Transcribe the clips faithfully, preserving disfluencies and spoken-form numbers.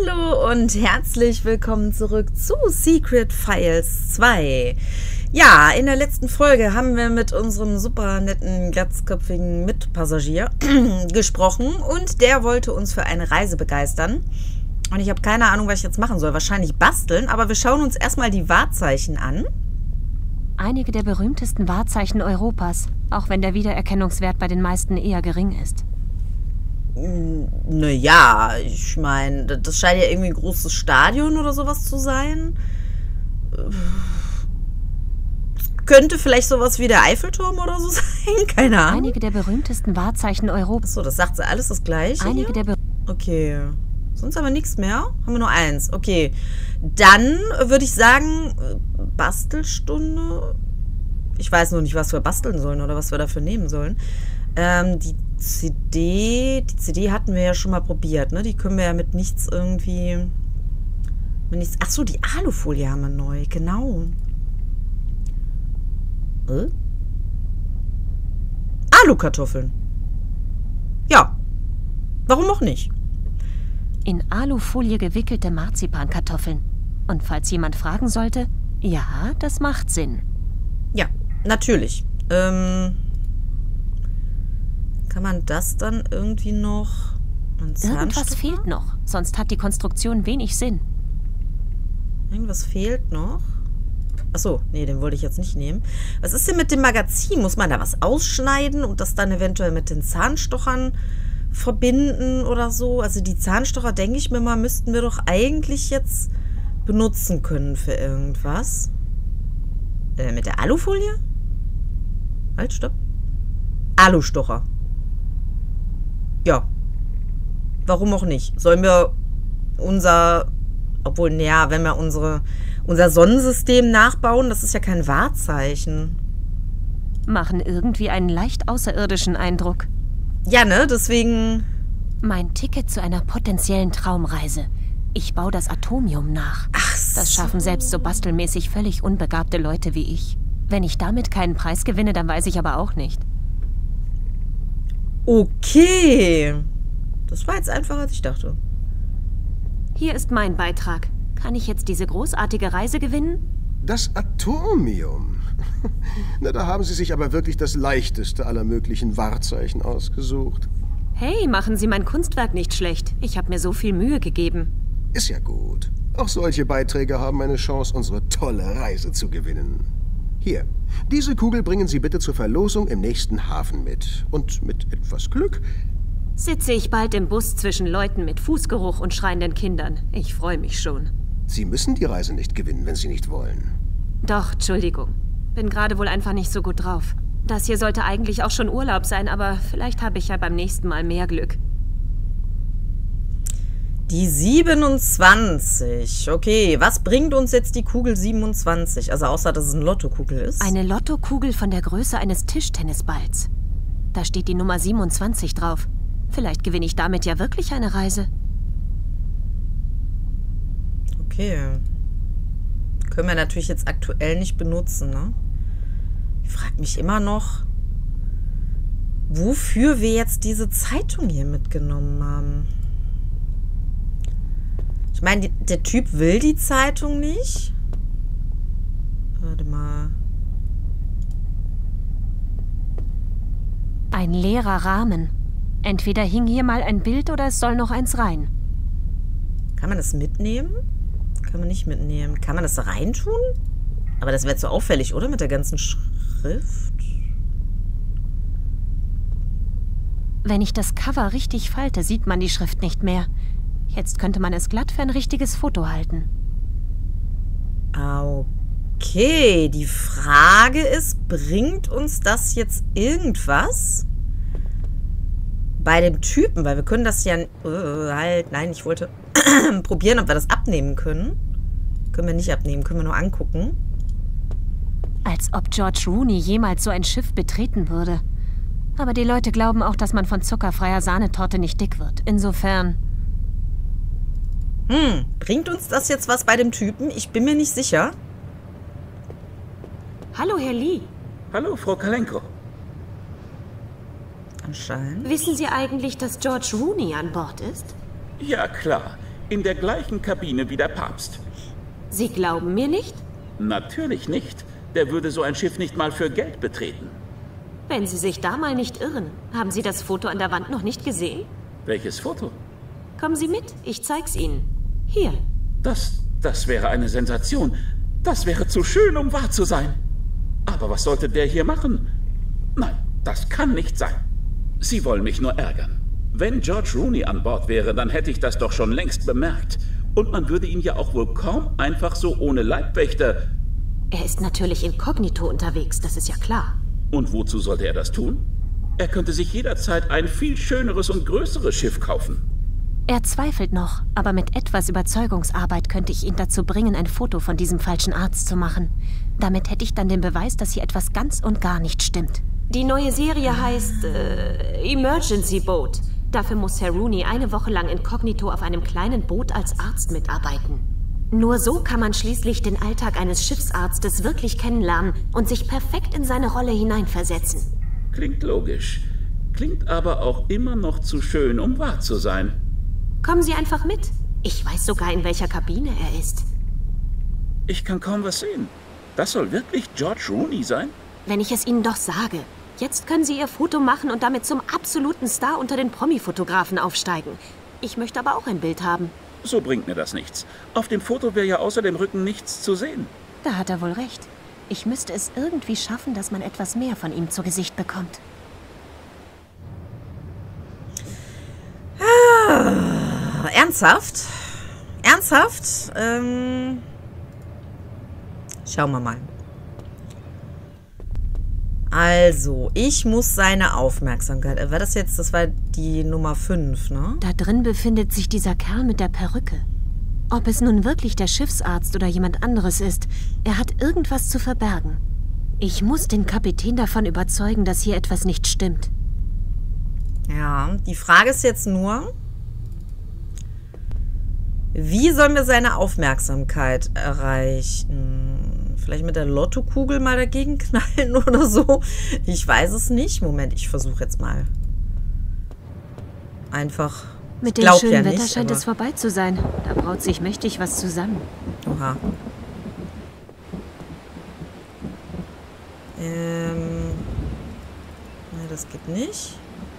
Hallo und herzlich willkommen zurück zu Secret Files zwei. Ja, in der letzten Folge haben wir mit unserem super netten, glatzköpfigen Mitpassagier gesprochen und der wollte uns für eine Reise begeistern. Und ich habe keine Ahnung, was ich jetzt machen soll. Wahrscheinlich basteln, aber wir schauen uns erstmal die Wahrzeichen an. Einige der berühmtesten Wahrzeichen Europas, auch wenn der Wiedererkennungswert bei den meisten eher gering ist. Naja, ich meine, das scheint ja irgendwie ein großes Stadion oder sowas zu sein. Es könnte vielleicht sowas wie der Eiffelturm oder so sein, keine Ahnung. Einige der berühmtesten Wahrzeichen Europas. So, das sagt sie alles das Gleiche. Einige der Okay. Sonst aber nichts mehr. Haben wir nur eins. Okay. Dann würde ich sagen, Bastelstunde. Ich weiß noch nicht, was wir basteln sollen oder was wir dafür nehmen sollen. Ähm, die C D, die C D hatten wir ja schon mal probiert, ne? Die können wir ja mit nichts irgendwie... Mit nichts, ach so, die Alufolie haben wir neu, genau. Äh? Alukartoffeln. Ja. Warum auch nicht? In Alufolie gewickelte Marzipankartoffeln. Und falls jemand fragen sollte, ja, das macht Sinn. Ja, natürlich. Ähm... Kann man das dann irgendwie noch... Irgendwas fehlt noch, sonst hat die Konstruktion wenig Sinn. Irgendwas fehlt noch? Achso, nee, den wollte ich jetzt nicht nehmen. Was ist denn mit dem Magazin? Muss man da was ausschneiden und das dann eventuell mit den Zahnstochern verbinden oder so? Also die Zahnstocher, denke ich mir mal, müssten wir doch eigentlich jetzt benutzen können für irgendwas. Äh, mit der Alufolie? Halt, stopp. Alustocher. Ja. Warum auch nicht? Sollen wir unser, obwohl, naja, wenn wir unsere, unser Sonnensystem nachbauen, das ist ja kein Wahrzeichen. Machen irgendwie einen leicht außerirdischen Eindruck. Ja, ne? Deswegen... Mein Ticket zu einer potenziellen Traumreise. Ich baue das Atomium nach. Ach so. Das schaffen selbst so bastelmäßig völlig unbegabte Leute wie ich. Wenn ich damit keinen Preis gewinne, dann weiß ich aber auch nicht. Okay. Das war jetzt einfacher, als ich dachte. Hier ist mein Beitrag. Kann ich jetzt diese großartige Reise gewinnen? Das Atomium. Na, da haben Sie sich aber wirklich das leichteste aller möglichen Wahrzeichen ausgesucht. Hey, machen Sie mein Kunstwerk nicht schlecht. Ich habe mir so viel Mühe gegeben. Ist ja gut. Auch solche Beiträge haben eine Chance, unsere tolle Reise zu gewinnen. Hier, diese Kugel bringen Sie bitte zur Verlosung im nächsten Hafen mit. Und mit etwas Glück... Sitze ich bald im Bus zwischen Leuten mit Fußgeruch und schreienden Kindern. Ich freue mich schon. Sie müssen die Reise nicht gewinnen, wenn Sie nicht wollen. Doch, Entschuldigung. Bin gerade wohl einfach nicht so gut drauf. Das hier sollte eigentlich auch schon Urlaub sein, aber vielleicht habe ich ja beim nächsten Mal mehr Glück. Die siebenundzwanzig. Okay, was bringt uns jetzt die Kugel siebenundzwanzig? Also außer, dass es eine Lottokugel ist. Eine Lottokugel von der Größe eines Tischtennisballs. Da steht die Nummer siebenundzwanzig drauf. Vielleicht gewinne ich damit ja wirklich eine Reise. Okay. Können wir natürlich jetzt aktuell nicht benutzen, ne? Ich frage mich immer noch, wofür wir jetzt diese Zeitung hier mitgenommen haben. Ich meine, der Typ will die Zeitung nicht. Warte mal. Ein leerer Rahmen. Entweder hing hier mal ein Bild oder es soll noch eins rein. Kann man das mitnehmen? Kann man nicht mitnehmen. Kann man das da reintun? Aber das wäre zu auffällig, oder? Mit der ganzen Schrift. Wenn ich das Cover richtig falte, sieht man die Schrift nicht mehr. Jetzt könnte man es glatt für ein richtiges Foto halten. Okay, die Frage ist, bringt uns das jetzt irgendwas? Bei dem Typen, weil wir können das ja... Uh, halt, nein, ich wollte probieren, ob wir das abnehmen können. Können wir nicht abnehmen, können wir nur angucken. Als ob George Rooney jemals so ein Schiff betreten würde. Aber die Leute glauben auch, dass man von zuckerfreier Sahnetorte nicht dick wird. Insofern... Hm, bringt uns das jetzt was bei dem Typen? Ich bin mir nicht sicher. Hallo, Herr Lee. Hallo, Frau Kalenko. Anscheinend. Wissen Sie eigentlich, dass George Rooney an Bord ist? Ja, klar. In der gleichen Kabine wie der Papst. Sie glauben mir nicht? Natürlich nicht. Der würde so ein Schiff nicht mal für Geld betreten. Wenn Sie sich da mal nicht irren, haben Sie das Foto an der Wand noch nicht gesehen? Welches Foto? Kommen Sie mit, ich zeig's Ihnen. Hier. Das, das wäre eine Sensation. Das wäre zu schön, um wahr zu sein. Aber was sollte der hier machen? Nein, das kann nicht sein. Sie wollen mich nur ärgern. Wenn George Rooney an Bord wäre, dann hätte ich das doch schon längst bemerkt. Und man würde ihn ja auch wohl kaum einfach so ohne Leibwächter... Er ist natürlich inkognito unterwegs, das ist ja klar. Und wozu sollte er das tun? Er könnte sich jederzeit ein viel schöneres und größeres Schiff kaufen. Er zweifelt noch, aber mit etwas Überzeugungsarbeit könnte ich ihn dazu bringen, ein Foto von diesem falschen Arzt zu machen. Damit hätte ich dann den Beweis, dass hier etwas ganz und gar nicht stimmt. Die neue Serie heißt äh, Emergency Boat. Dafür muss Herr Rooney eine Woche lang inkognito auf einem kleinen Boot als Arzt mitarbeiten. Nur so kann man schließlich den Alltag eines Schiffsarztes wirklich kennenlernen und sich perfekt in seine Rolle hineinversetzen. Klingt logisch. Klingt aber auch immer noch zu schön, um wahr zu sein. Kommen Sie einfach mit. Ich weiß sogar, in welcher Kabine er ist. Ich kann kaum was sehen. Das soll wirklich George Rooney sein? Wenn ich es Ihnen doch sage. Jetzt können Sie Ihr Foto machen und damit zum absoluten Star unter den Promi-Fotografen aufsteigen. Ich möchte aber auch ein Bild haben. So bringt mir das nichts. Auf dem Foto wäre ja außer dem Rücken nichts zu sehen. Da hat er wohl recht. Ich müsste es irgendwie schaffen, dass man etwas mehr von ihm zu Gesicht bekommt. Ah, ernsthaft? Ernsthaft? Ähm, schauen wir mal. Also, ich muss seine Aufmerksamkeit... War das jetzt, das war die Nummer fünf, ne? Da drin befindet sich dieser Kerl mit der Perücke. Ob es nun wirklich der Schiffsarzt oder jemand anderes ist, er hat irgendwas zu verbergen. Ich muss den Kapitän davon überzeugen, dass hier etwas nicht stimmt. Ja, die Frage ist jetzt nur, wie sollen wir seine Aufmerksamkeit erreichen? Vielleicht mit der Lottokugel mal dagegen knallen oder so? Ich weiß es nicht. Moment, ich versuche jetzt mal. Einfach. Mit dem schönen ja Wetter nicht, scheint es vorbei zu sein. Da braut sich mächtig was zusammen. Oha. Ähm. Ne, das geht nicht.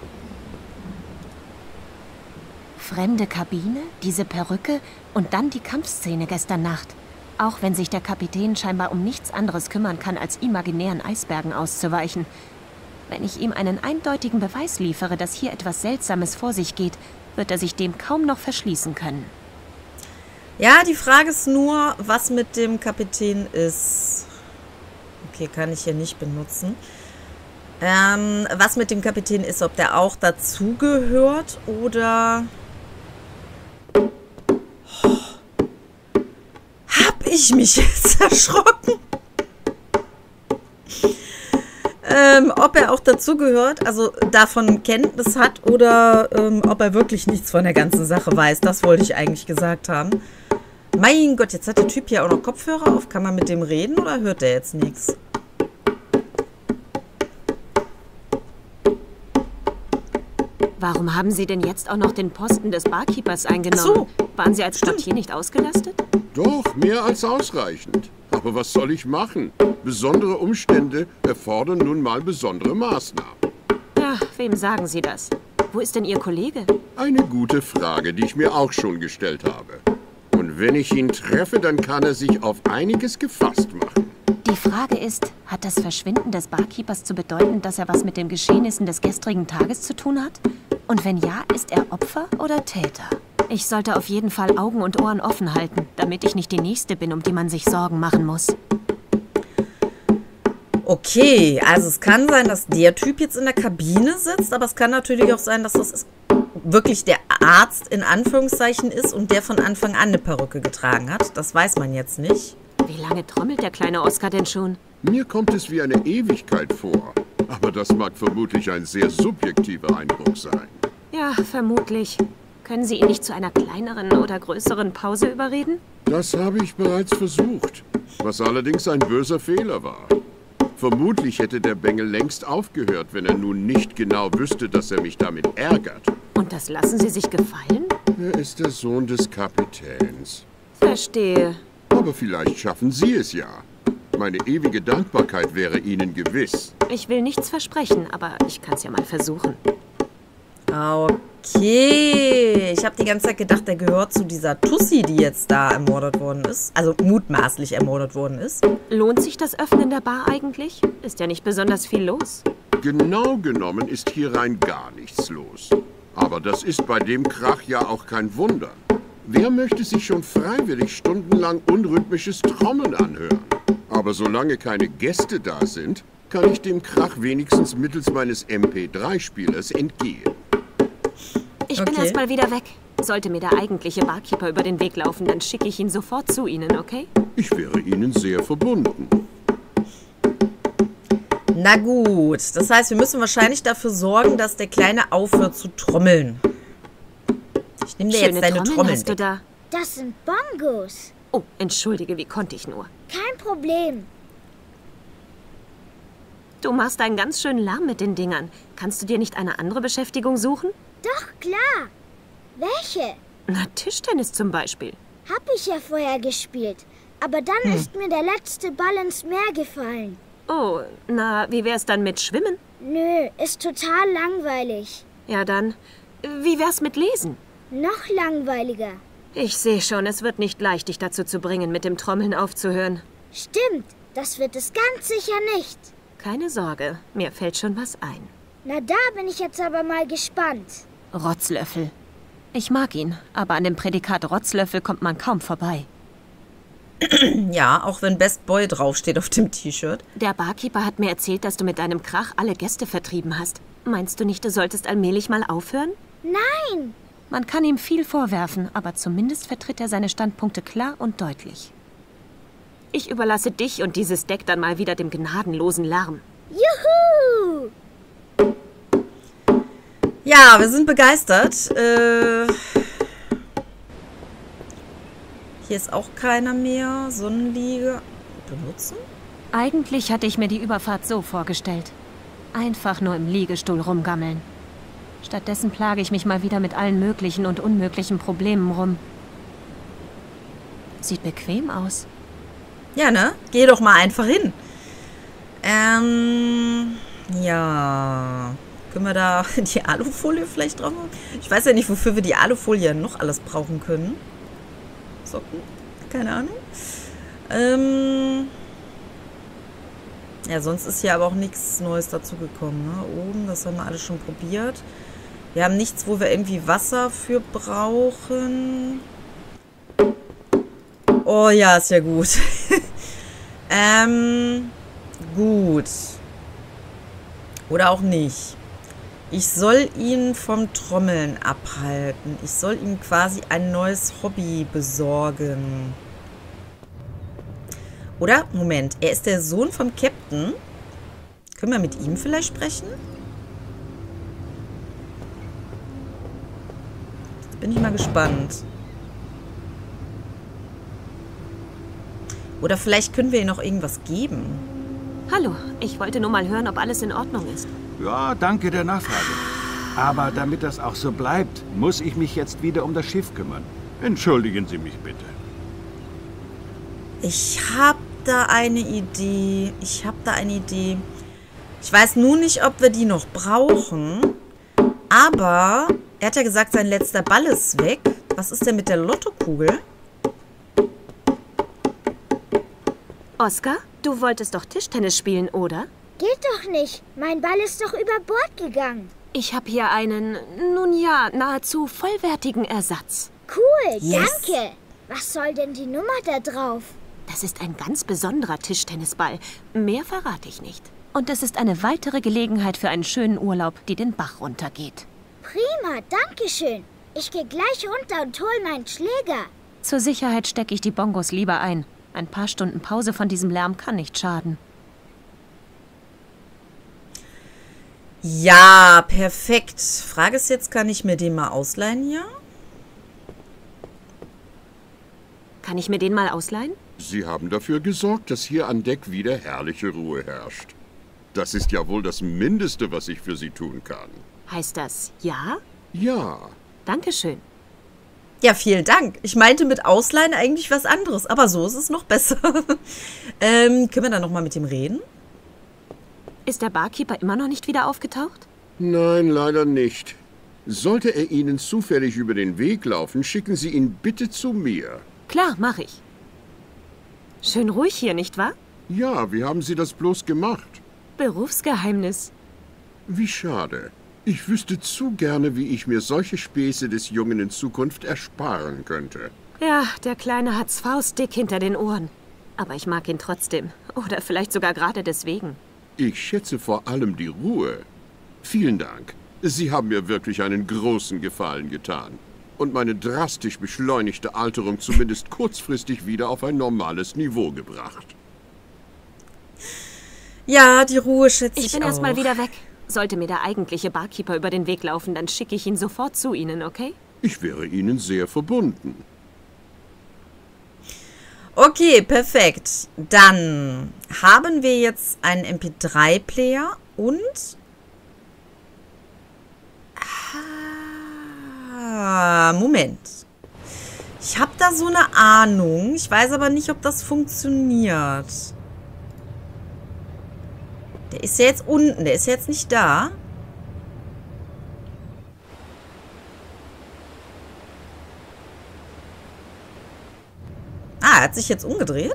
Fremde Kabine, diese Perücke und dann die Kampfszene gestern Nacht. Auch wenn sich der Kapitän scheinbar um nichts anderes kümmern kann, als imaginären Eisbergen auszuweichen. Wenn ich ihm einen eindeutigen Beweis liefere, dass hier etwas Seltsames vor sich geht, wird er sich dem kaum noch verschließen können. Ja, die Frage ist nur, was mit dem Kapitän ist. Okay, kann ich hier nicht benutzen. Ähm, was mit dem Kapitän ist, ob der auch dazugehört oder... Oh. Hab ich mich jetzt erschrocken? Ähm, ob er auch dazugehört, also davon Kenntnis hat oder ähm, ob er wirklich nichts von der ganzen Sache weiß. Das wollte ich eigentlich gesagt haben. Mein Gott, jetzt hat der Typ hier auch noch Kopfhörer auf. Kann man mit dem reden oder hört der jetzt nichts? Warum haben Sie denn jetzt auch noch den Posten des Barkeepers eingenommen? So. Waren Sie als Portier nicht ausgelastet? Doch, mehr als ausreichend. Aber was soll ich machen? Besondere Umstände erfordern nun mal besondere Maßnahmen. Ja, wem sagen Sie das? Wo ist denn Ihr Kollege? Eine gute Frage, die ich mir auch schon gestellt habe. Und wenn ich ihn treffe, dann kann er sich auf einiges gefasst machen. Die Frage ist, hat das Verschwinden des Barkeepers zu bedeuten, dass er was mit den Geschehnissen des gestrigen Tages zu tun hat? Und wenn ja, ist er Opfer oder Täter? Ich sollte auf jeden Fall Augen und Ohren offen halten, damit ich nicht die Nächste bin, um die man sich Sorgen machen muss. Okay, also es kann sein, dass der Typ jetzt in der Kabine sitzt, aber es kann natürlich auch sein, dass das wirklich der Arzt in Anführungszeichen ist und der von Anfang an eine Perücke getragen hat. Das weiß man jetzt nicht. Wie lange trommelt der kleine Oscar denn schon? Mir kommt es wie eine Ewigkeit vor. Aber das mag vermutlich ein sehr subjektiver Eindruck sein. Ja, vermutlich. Können Sie ihn nicht zu einer kleineren oder größeren Pause überreden? Das habe ich bereits versucht, was allerdings ein böser Fehler war. Vermutlich hätte der Bengel längst aufgehört, wenn er nun nicht genau wüsste, dass er mich damit ärgert. Und das lassen Sie sich gefallen? Er ist der Sohn des Kapitäns. Verstehe. Aber vielleicht schaffen Sie es ja. Meine ewige Dankbarkeit wäre Ihnen gewiss. Ich will nichts versprechen, aber ich kann es ja mal versuchen. Okay. Ich habe die ganze Zeit gedacht, der gehört zu dieser Tussi, die jetzt da ermordet worden ist. Also mutmaßlich ermordet worden ist. Lohnt sich das Öffnen der Bar eigentlich? Ist ja nicht besonders viel los. Genau genommen ist hier rein gar nichts los. Aber das ist bei dem Krach ja auch kein Wunder. Wer möchte sich schon freiwillig stundenlang unrhythmisches Trommeln anhören? Aber solange keine Gäste da sind, kann ich dem Krach wenigstens mittels meines M P drei Spielers entgehen. Ich Okay. bin erst mal wieder weg. Sollte mir der eigentliche Barkeeper über den Weg laufen, dann schicke ich ihn sofort zu Ihnen, okay? Ich wäre Ihnen sehr verbunden. Na gut. Das heißt, wir müssen wahrscheinlich dafür sorgen, dass der Kleine aufhört zu trommeln. Ich nehme dir Schöne jetzt deine Trommeln Trommeln hast du weg. da. Das sind Bongos. Oh, entschuldige, wie konnte ich nur? Kein Problem. Du machst einen ganz schönen Lärm mit den Dingern. Kannst du dir nicht eine andere Beschäftigung suchen? Doch, klar. Welche? Na, Tischtennis zum Beispiel. Hab ich ja vorher gespielt. Aber dann Hm. ist mir der letzte Ball ins Meer gefallen. Oh, na, wie wär's dann mit Schwimmen? Nö, ist total langweilig. Ja, dann, wie wär's mit Lesen? Noch langweiliger. Ich sehe schon, es wird nicht leicht, dich dazu zu bringen, mit dem Trommeln aufzuhören. Stimmt, das wird es ganz sicher nicht. Keine Sorge, mir fällt schon was ein. Na, da bin ich jetzt aber mal gespannt. Rotzlöffel. Ich mag ihn, aber an dem Prädikat Rotzlöffel kommt man kaum vorbei. Ja, auch wenn Best Boy draufsteht auf dem T-Shirt. Der Barkeeper hat mir erzählt, dass du mit deinem Krach alle Gäste vertrieben hast. Meinst du nicht, du solltest allmählich mal aufhören? Nein! Man kann ihm viel vorwerfen, aber zumindest vertritt er seine Standpunkte klar und deutlich. Ich überlasse dich und dieses Deck dann mal wieder dem gnadenlosen Lärm. Juhu! Ja, wir sind begeistert. Äh, hier ist auch keiner mehr. Sonnenliege. Benutzen? Eigentlich hatte ich mir die Überfahrt so vorgestellt. Einfach nur im Liegestuhl rumgammeln. Stattdessen plage ich mich mal wieder mit allen möglichen und unmöglichen Problemen rum. Sieht bequem aus. Ja, ne? Geh doch mal einfach hin. Ähm, ja. Können wir da die Alufolie vielleicht drauf machen? Ich weiß ja nicht, wofür wir die Alufolie noch alles brauchen können. Socken? Keine Ahnung. Ähm, ja, sonst ist hier aber auch nichts Neues dazugekommen. Ne? Oben, das haben wir alles schon probiert. Wir haben nichts, wo wir irgendwie Wasser für brauchen. Oh ja, ist ja gut. ähm, gut. Oder auch nicht. Ich soll ihn vom Trommeln abhalten. Ich soll ihm quasi ein neues Hobby besorgen. Oder? Moment. Er ist der Sohn vom Captain. Können wir mit ihm vielleicht sprechen? Jetzt bin ich mal gespannt. Oder vielleicht können wir ihm noch irgendwas geben. Hallo, ich wollte nur mal hören, ob alles in Ordnung ist. Ja, danke der Nachfrage. Aber damit das auch so bleibt, muss ich mich jetzt wieder um das Schiff kümmern. Entschuldigen Sie mich bitte. Ich habe da eine Idee. Ich habe da eine Idee. Ich weiß nur nicht, ob wir die noch brauchen. Aber er hat ja gesagt, sein letzter Ball ist weg. Was ist denn mit der Lottokugel? Oskar, du wolltest doch Tischtennis spielen, oder? Geht doch nicht. Mein Ball ist doch über Bord gegangen. Ich habe hier einen, nun ja, nahezu vollwertigen Ersatz. Cool, Yes. danke. Was soll denn die Nummer da drauf? Das ist ein ganz besonderer Tischtennisball. Mehr verrate ich nicht. Und es ist eine weitere Gelegenheit für einen schönen Urlaub, die den Bach runtergeht. Prima, danke schön. Ich gehe gleich runter und hol meinen Schläger. Zur Sicherheit stecke ich die Bongos lieber ein. Ein paar Stunden Pause von diesem Lärm kann nicht schaden. Ja, perfekt. Frage ist jetzt, kann ich mir den mal ausleihen hier? Kann ich mir den mal ausleihen? Sie haben dafür gesorgt, dass hier an Deck wieder herrliche Ruhe herrscht. Das ist ja wohl das Mindeste, was ich für Sie tun kann. Heißt das ja? Ja, Dankeschön. Ja, vielen Dank. Ich meinte mit Ausleihen eigentlich was anderes, aber so ist es noch besser. ähm, können wir dann noch mal mit ihm reden? Ist der Barkeeper immer noch nicht wieder aufgetaucht? Nein, leider nicht. Sollte er Ihnen zufällig über den Weg laufen, schicken Sie ihn bitte zu mir. Klar, mache ich. Schön ruhig hier, nicht wahr? Ja, wie haben Sie das bloß gemacht? Berufsgeheimnis. Wie schade. Ich wüsste zu gerne, wie ich mir solche Späße des Jungen in Zukunft ersparen könnte. Ja, der Kleine hat's faustdick hinter den Ohren. Aber ich mag ihn trotzdem. Oder vielleicht sogar gerade deswegen. Ich schätze vor allem die Ruhe. Vielen Dank. Sie haben mir wirklich einen großen Gefallen getan. Und meine drastisch beschleunigte Alterung zumindest kurzfristig wieder auf ein normales Niveau gebracht. Ja, die Ruhe schätze ich Ich bin auch. erstmal wieder weg. Sollte mir der eigentliche Barkeeper über den Weg laufen, dann schicke ich ihn sofort zu Ihnen, okay? Ich wäre Ihnen sehr verbunden. Okay, perfekt. Dann haben wir jetzt einen M P drei Player und... Ah, Moment. Ich habe da so eine Ahnung. Ich weiß aber nicht, ob das funktioniert. Der ist ja jetzt unten. Der ist ja jetzt nicht da. Ah, er hat sich jetzt umgedreht.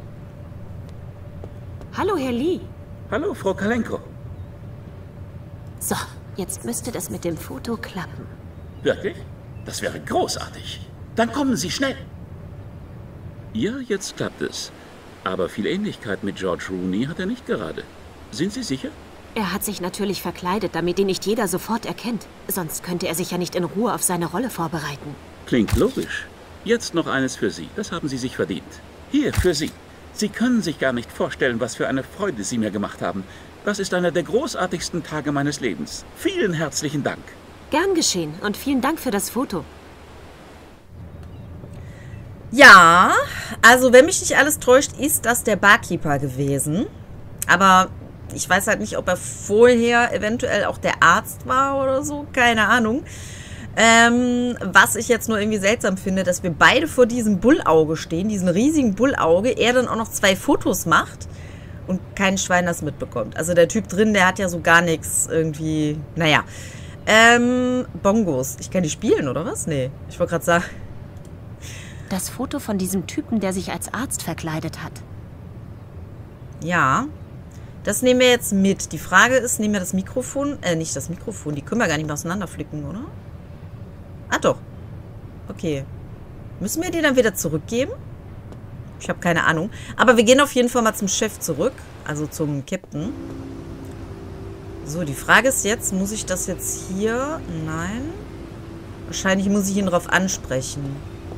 Hallo, Herr Lee. Hallo, Frau Kalenko. So, jetzt müsste das mit dem Foto klappen. Wirklich? Das wäre großartig. Dann kommen Sie schnell. Ja, jetzt klappt es. Aber viel Ähnlichkeit mit George Rooney hat er nicht gerade. Sind Sie sicher? Er hat sich natürlich verkleidet, damit ihn nicht jeder sofort erkennt. Sonst könnte er sich ja nicht in Ruhe auf seine Rolle vorbereiten. Klingt logisch. Jetzt noch eines für Sie. Das haben Sie sich verdient. Hier, für Sie. Sie können sich gar nicht vorstellen, was für eine Freude Sie mir gemacht haben. Das ist einer der großartigsten Tage meines Lebens. Vielen herzlichen Dank. Gern geschehen und vielen Dank für das Foto. Ja, also wenn mich nicht alles täuscht, ist das der Barkeeper gewesen. Aber ich weiß halt nicht, ob er vorher eventuell auch der Arzt war oder so. Keine Ahnung. Ähm, was ich jetzt nur irgendwie seltsam finde, dass wir beide vor diesem Bullauge stehen, diesen riesigen Bullauge, er dann auch noch zwei Fotos macht und kein Schwein das mitbekommt. Also der Typ drin, der hat ja so gar nichts irgendwie, naja. Ähm, Bongos. Ich kann die spielen, oder was? Nee, ich wollte gerade sagen. Das Foto von diesem Typen, der sich als Arzt verkleidet hat. Ja, das nehmen wir jetzt mit. Die Frage ist, nehmen wir das Mikrofon, äh, nicht das Mikrofon, die können wir gar nicht mehr auseinanderflicken, oder? Ah, doch. Okay. Müssen wir die dann wieder zurückgeben? Ich habe keine Ahnung. Aber wir gehen auf jeden Fall mal zum Chef zurück. Also zum Captain. So, die Frage ist jetzt, muss ich das jetzt hier? Nein. Wahrscheinlich muss ich ihn darauf ansprechen.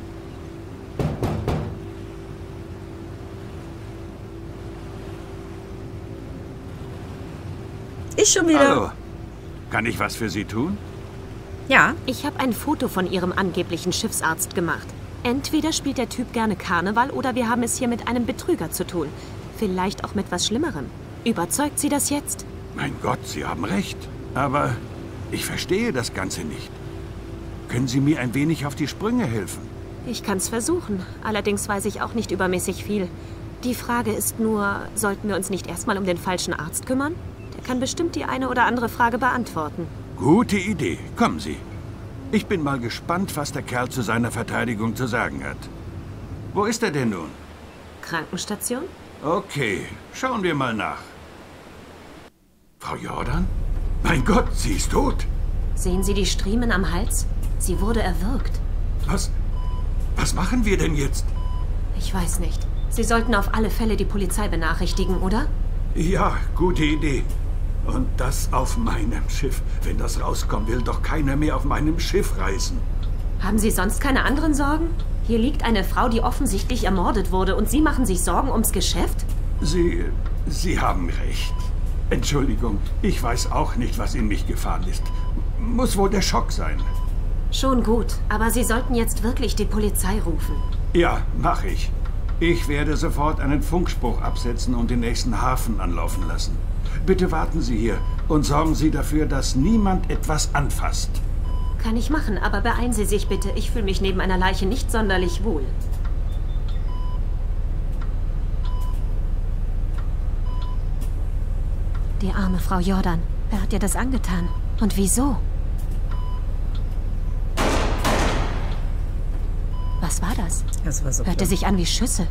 Ich schon wieder. Hallo. Kann ich was für Sie tun? Ja. Ich habe ein Foto von Ihrem angeblichen Schiffsarzt gemacht. Entweder spielt der Typ gerne Karneval oder wir haben es hier mit einem Betrüger zu tun. Vielleicht auch mit was Schlimmerem. Überzeugt Sie das jetzt? Mein Gott, Sie haben recht. Aber ich verstehe das Ganze nicht. Können Sie mir ein wenig auf die Sprünge helfen? Ich kann's versuchen. Allerdings weiß ich auch nicht übermäßig viel. Die Frage ist nur, sollten wir uns nicht erstmal um den falschen Arzt kümmern? Der kann bestimmt die eine oder andere Frage beantworten. Gute Idee. Kommen Sie. Ich bin mal gespannt, was der Kerl zu seiner Verteidigung zu sagen hat. Wo ist er denn nun? Krankenstation? Okay, schauen wir mal nach. Frau Jordan? Mein Gott, sie ist tot. Sehen Sie die Striemen am Hals? Sie wurde erwürgt. Was? Was machen wir denn jetzt? Ich weiß nicht. Sie sollten auf alle Fälle die Polizei benachrichtigen, oder? Ja, gute Idee. Und das auf meinem Schiff. Wenn das rauskommt, will doch keiner mehr auf meinem Schiff reisen. Haben Sie sonst keine anderen Sorgen? Hier liegt eine Frau, die offensichtlich ermordet wurde, und Sie machen sich Sorgen ums Geschäft? Sie... Sie haben recht. Entschuldigung, ich weiß auch nicht, was in mich gefahren ist. Muss wohl der Schock sein. Schon gut, aber Sie sollten jetzt wirklich die Polizei rufen. Ja, mache ich. Ich werde sofort einen Funkspruch absetzen und den nächsten Hafen anlaufen lassen. Bitte warten Sie hier und sorgen Sie dafür, dass niemand etwas anfasst. Kann ich machen, aber beeilen Sie sich bitte. Ich fühle mich neben einer Leiche nicht sonderlich wohl. Die arme Frau Jordan. Wer hat ihr das angetan? Und wieso? Was war das? Das war so Hörte klar. sich an wie Schüsse.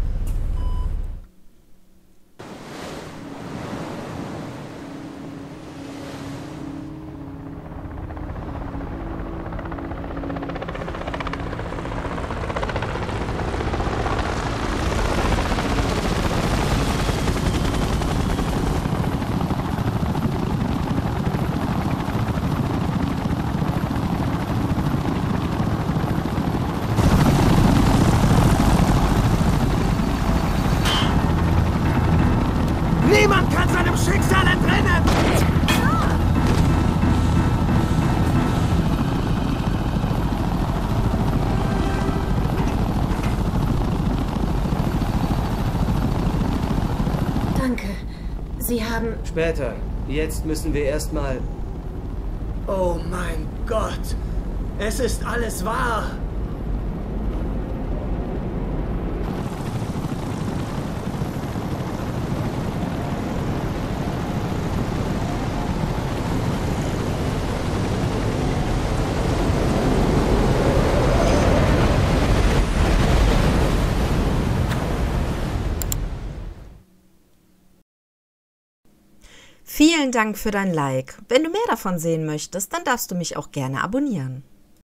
Niemand kann seinem Schicksal entrinnen! Danke. Sie haben... Später. Jetzt müssen wir erstmal... Oh mein Gott! Es ist alles wahr! Vielen Dank für dein Like. Wenn du mehr davon sehen möchtest, dann darfst du mich auch gerne abonnieren.